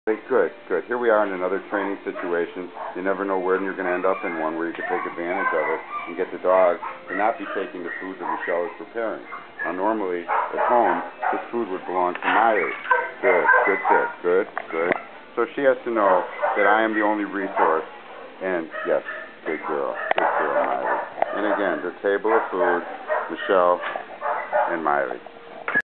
Okay, good, good. Here we are in another training situation. You never know when you're going to end up in one where you can take advantage of it and get the dog to not be taking the food that Michelle is preparing. Now, normally at home, this food would belong to Miley. Good, good, good, good, good. So she has to know that I am the only resource. And yes, good girl, Miley. And again, the table of food, Michelle and Miley.